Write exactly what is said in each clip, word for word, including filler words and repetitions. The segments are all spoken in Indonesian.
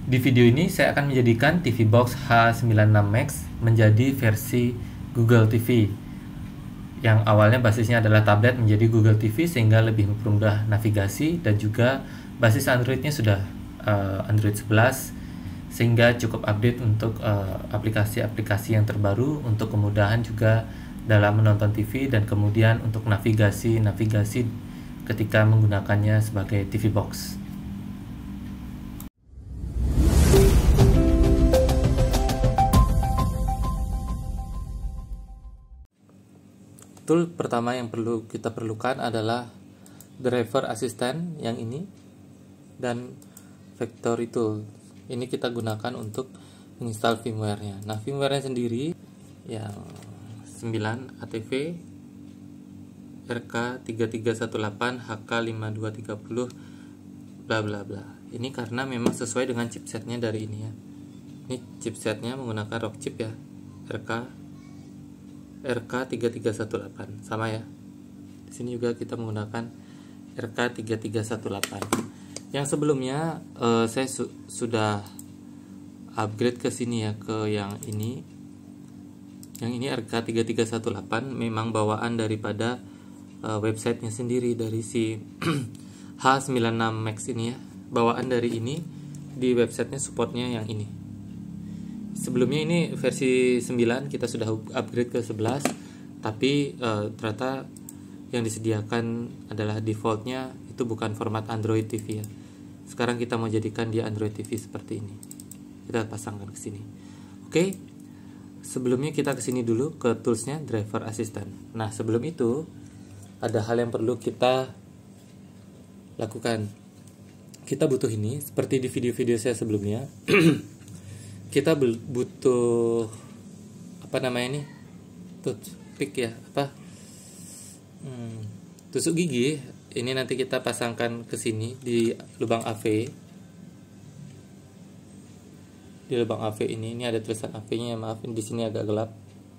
Di video ini saya akan menjadikan T V Box H sembilan enam Max menjadi versi Google T V yang awalnya basisnya adalah tablet menjadi Google T V sehingga lebih mempermudah navigasi, dan juga basis Androidnya sudah uh, Android sebelas sehingga cukup update untuk aplikasi-aplikasi uh, yang terbaru untuk kemudahan juga dalam menonton T V dan kemudian untuk navigasi-navigasi ketika menggunakannya sebagai T V Box. Tool pertama yang perlu kita perlukan adalah driver assistant yang ini dan factory tool. Ini kita gunakan untuk menginstal firmware-nya. Nah, firmware-nya sendiri yang sembilan A T V R K tiga tiga satu delapan H K lima dua tiga nol bla bla bla. Ini karena memang sesuai dengan chipsetnya dari ini ya. Ini chipsetnya menggunakan rock chip ya, R K R K tiga tiga satu delapan, sama ya. Di sini juga kita menggunakan R K tiga tiga satu delapan. Yang sebelumnya eh, saya su sudah upgrade ke sini ya, ke yang ini. Yang ini R K tiga tiga satu delapan memang bawaan daripada eh, websitenya sendiri dari si H sembilan enam Max ini ya. Bawaan dari ini di websitenya supportnya yang ini. Sebelumnya ini versi sembilan, kita sudah upgrade ke sebelas, tapi uh, ternyata yang disediakan adalah defaultnya itu bukan format Android T V ya. Sekarang kita mau jadikan dia Android T V seperti ini. Kita pasangkan ke sini. Oke. Sebelumnya kita ke sini dulu ke toolsnya driver assistant. Nah, sebelum itu ada hal yang perlu kita lakukan. Kita butuh ini seperti di video-video saya sebelumnya. Kita butuh apa namanya ini, toothpick ya, apa hmm, tusuk gigi. Ini nanti kita pasangkan ke sini di lubang A V. Di lubang A V ini, ini ada tulisan A V-nya ya, maaf di sini agak gelap.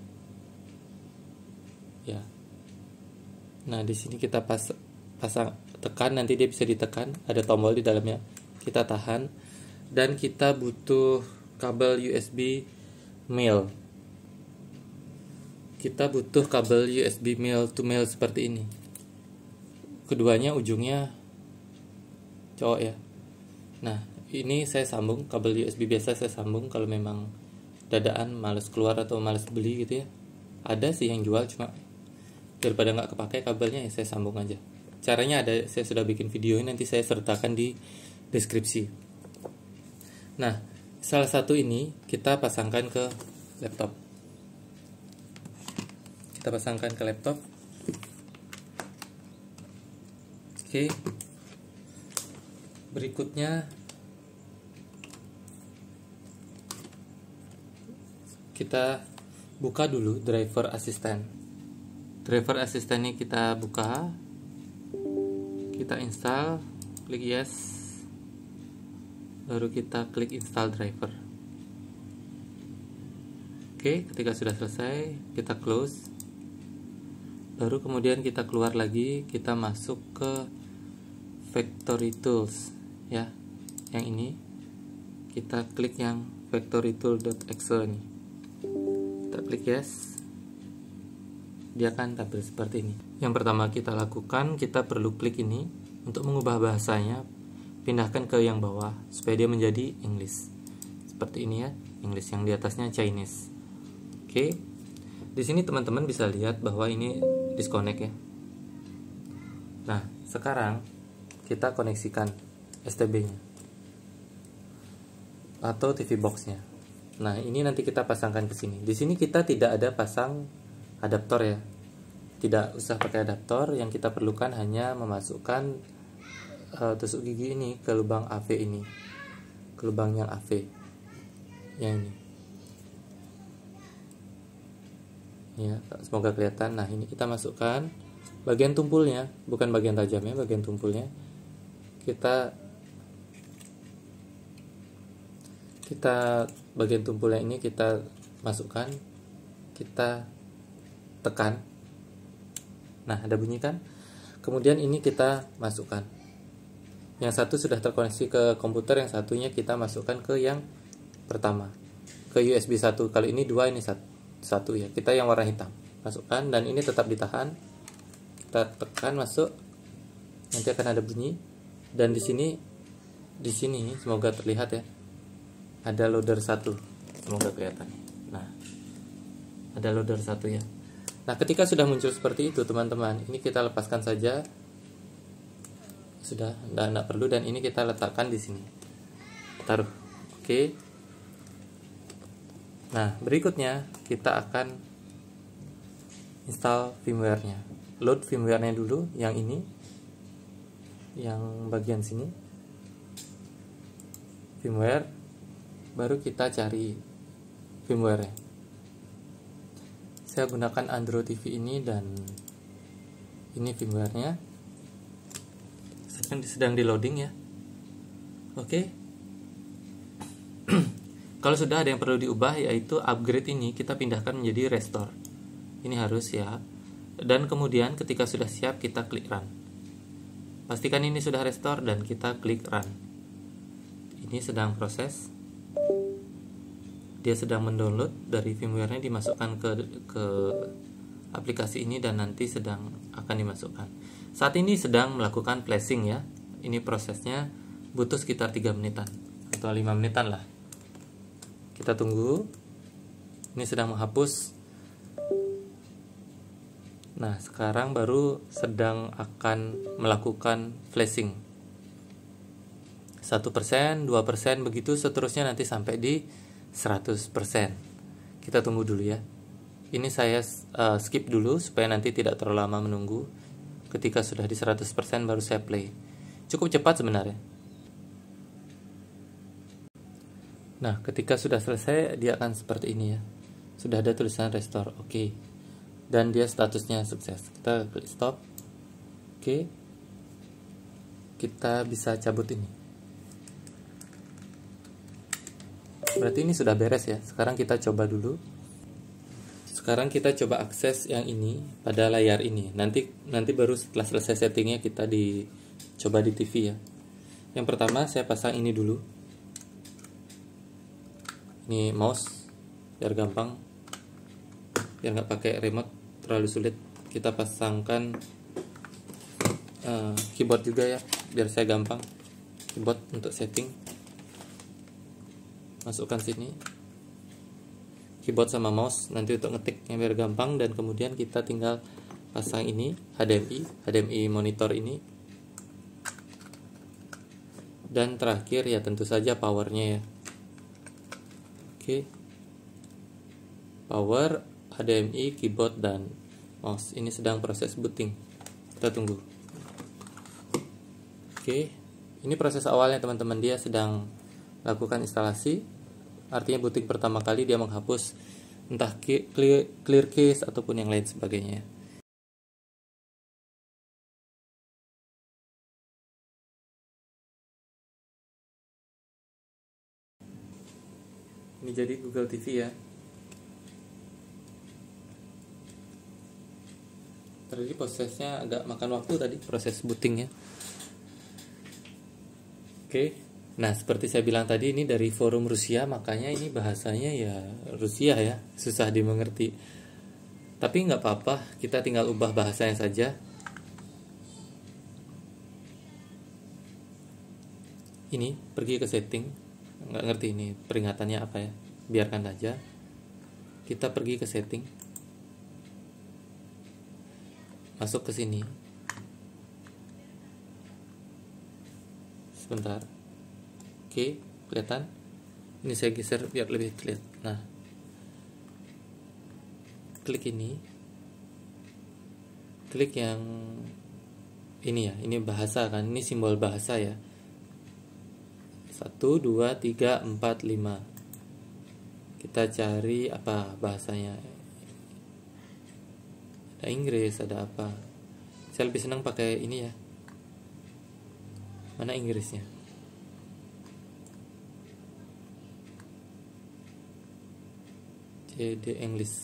Ya. Nah, di sini kita pas pasang tekan, nanti dia bisa ditekan, ada tombol di dalamnya. Kita tahan, dan kita butuh kabel U S B male. Kita butuh kabel U S B male to male seperti ini. Keduanya ujungnya cowok ya. Nah, ini saya sambung kabel U S B biasa, saya sambung kalau memang dadaan males keluar atau males beli gitu ya. Ada sih yang jual, cuma daripada nggak kepakai kabelnya ya saya sambung aja. Caranya ada, saya sudah bikin video, nanti saya sertakan di deskripsi. Nah, salah satu ini kita pasangkan ke laptop. Kita pasangkan ke laptop. Oke. Berikutnya kita buka dulu driver assistant. Driver assistant ini kita buka. Kita install, klik yes. Baru kita klik install driver. Oke, ketika sudah selesai kita close. Baru kemudian kita keluar lagi, kita masuk ke factory tools ya. Yang ini kita klik yang factory tool.exe ini. Kita klik yes. Dia akan tampil seperti ini. Yang pertama kita lakukan, kita perlu klik ini untuk mengubah bahasanya. Pindahkan ke yang bawah supaya dia menjadi English. Seperti ini ya, English, yang di atasnya Chinese. Oke. Di sini teman-teman bisa lihat bahwa ini disconnect ya. Nah, sekarang kita koneksikan S T B-nya atau T V box-nya. Nah, ini nanti kita pasangkan ke sini. Di sini kita tidak ada pasang adaptor ya. Tidak usah pakai adaptor, yang kita perlukan hanya memasukkan Uh, tusuk gigi ini ke lubang A V ini, ke lubang yang A V yang ini ya, semoga kelihatan. Nah, ini kita masukkan bagian tumpulnya, bukan bagian tajamnya, bagian tumpulnya. Kita kita bagian tumpulnya ini kita masukkan, kita tekan. Nah, ada bunyi kan? Kemudian ini kita masukkan. Yang satu sudah terkoneksi ke komputer, yang satunya kita masukkan ke yang pertama, ke U S B satu. Kalau ini dua, ini satu, satu ya. Kita yang warna hitam masukkan, dan ini tetap ditahan. Kita tekan masuk, nanti akan ada bunyi. Dan di sini, di sini semoga terlihat ya, ada loader satu, semoga kelihatan. Nah, ada loader satu ya. Nah, ketika sudah muncul seperti itu teman-teman, ini kita lepaskan saja. Sudah, tidak perlu, dan ini kita letakkan di sini. Taruh. Oke. Nah, berikutnya kita akan install firmware-nya. Load firmware-nya dulu, yang ini, yang bagian sini. Firmware, baru kita cari firmware-nya. Saya gunakan Android T V ini, dan ini firmware-nya. Sedang di loading ya. Oke. Kalau sudah ada yang perlu diubah, yaitu upgrade ini kita pindahkan menjadi restore. Ini harus ya. Dan kemudian ketika sudah siap, kita klik run. Pastikan ini sudah restore dan kita klik run. Ini sedang proses. Dia sedang mendownload dari firmware-nya, dimasukkan ke ke aplikasi ini, dan nanti sedang akan dimasukkan. Saat ini sedang melakukan flashing ya. Ini prosesnya butuh sekitar tiga menitan atau lima menitan lah. Kita tunggu. Ini sedang menghapus. Nah, sekarang baru sedang akan melakukan flashing. satu persen, dua persen, begitu seterusnya nanti sampai di seratus persen. Kita tunggu dulu ya. Ini saya uh, skip dulu supaya nanti tidak terlalu lama menunggu. Ketika sudah di seratus persen baru saya play. Cukup cepat sebenarnya. Nah, ketika sudah selesai, dia akan seperti ini ya. Sudah ada tulisan restore, oke. Okay. Dan dia statusnya sukses. Kita klik stop. Oke. Okay. Kita bisa cabut ini. Berarti ini sudah beres ya. Sekarang kita coba dulu. Sekarang kita coba akses yang ini pada layar ini. Nanti nanti baru setelah selesai settingnya kita dicoba di T V ya. Yang pertama saya pasang ini dulu. Ini mouse biar gampang, biar nggak pakai remote terlalu sulit. Kita pasangkan uh, keyboard juga ya, biar saya gampang. Keyboard untuk setting. Masukkan sini. Keyboard sama mouse nanti untuk ngetiknya biar gampang, dan kemudian kita tinggal pasang ini H D M I, H D M I monitor ini, dan terakhir ya tentu saja powernya ya. Oke, power, H D M I, keyboard dan mouse. Ini sedang proses booting, kita tunggu. Oke, ini proses awalnya teman-teman, dia sedang lakukan instalasi. Artinya booting pertama kali dia menghapus entah clear, clear case ataupun yang lain sebagainya. Ini jadi Google T V ya. Tadi prosesnya agak makan waktu tadi, proses bootingnya. Oke. Nah, seperti saya bilang tadi, ini dari forum Rusia, makanya ini bahasanya ya Rusia ya, susah dimengerti. Tapi nggak apa-apa, kita tinggal ubah bahasanya saja. Ini, pergi ke setting, nggak ngerti ini peringatannya apa ya, biarkan aja. Kita pergi ke setting, masuk ke sini. Sebentar. Oke, kelihatan? Ini saya geser biar lebih terlihat. Nah, klik ini, klik yang ini ya, ini bahasa kan, ini simbol bahasa ya. Satu, dua, tiga, empat, lima. Kita cari apa bahasanya. Ada Inggris, ada apa. Saya lebih senang pakai ini ya. Mana Inggrisnya? C D English.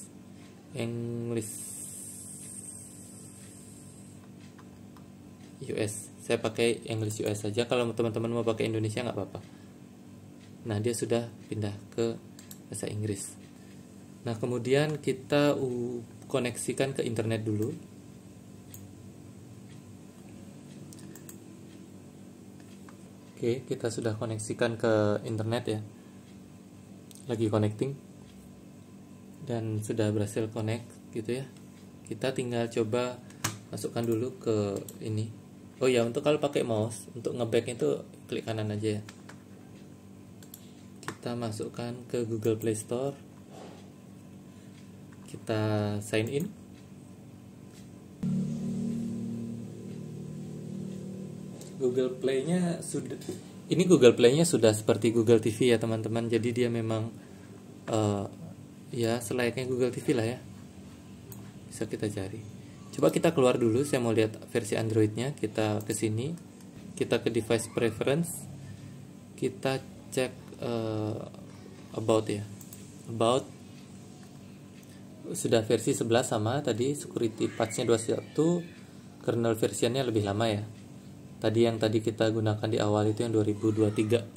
English U S Saya pakai English U S saja. Kalau teman-teman mau pakai Indonesia nggak apa-apa. Nah, dia sudah pindah ke bahasa Inggris. Nah, kemudian kita uh, koneksikan ke internet dulu. Oke, kita sudah koneksikan ke internet ya. Lagi connecting. Dan sudah berhasil connect gitu ya. Kita tinggal coba masukkan dulu ke ini. Oh ya, untuk kalau pakai mouse, untuk ngeback itu klik kanan aja ya. Kita masukkan ke Google Play Store. Kita sign in. Google Play-nya sudah ini Google Play-nya sudah seperti Google T V ya, teman-teman. Jadi dia memang uh, ya selayaknya Google T V lah ya. Bisa kita cari. Coba kita keluar dulu, saya mau lihat versi Android-nya. Kita ke sini, kita ke device preference, kita cek uh, about ya. About sudah versi sebelas sama tadi, security patch-nya dua puluh satu, kernel versionnya lebih lama ya. Tadi yang tadi kita gunakan di awal itu yang dua ribu dua puluh tiga.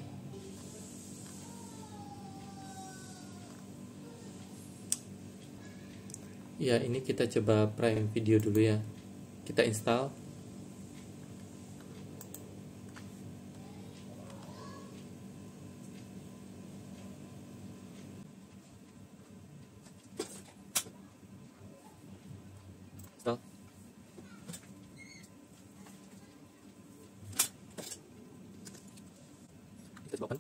Ya, ini kita coba Prime Video dulu ya. Kita install. Install. Kita coba open.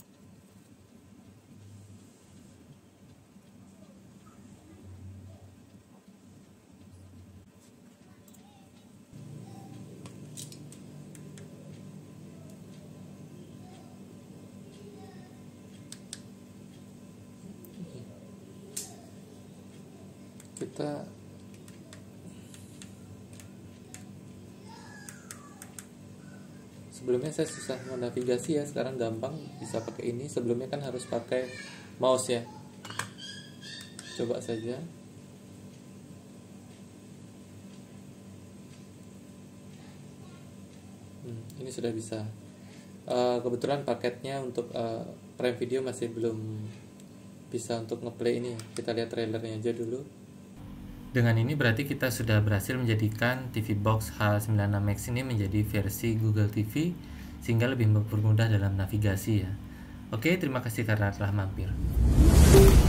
Kita sebelumnya saya susah menavigasi ya, sekarang gampang bisa pakai ini. Sebelumnya kan harus pakai mouse ya. Coba saja. Hmm, ini sudah bisa. Uh, kebetulan paketnya untuk uh, Prime Video masih belum bisa untuk ngeplay ini. Kita lihat trailernya aja dulu. Dengan ini berarti kita sudah berhasil menjadikan T V Box H sembilan puluh enam Max ini menjadi versi Google T V, sehingga lebih mempermudah dalam navigasi ya. Oke, terima kasih karena telah mampir.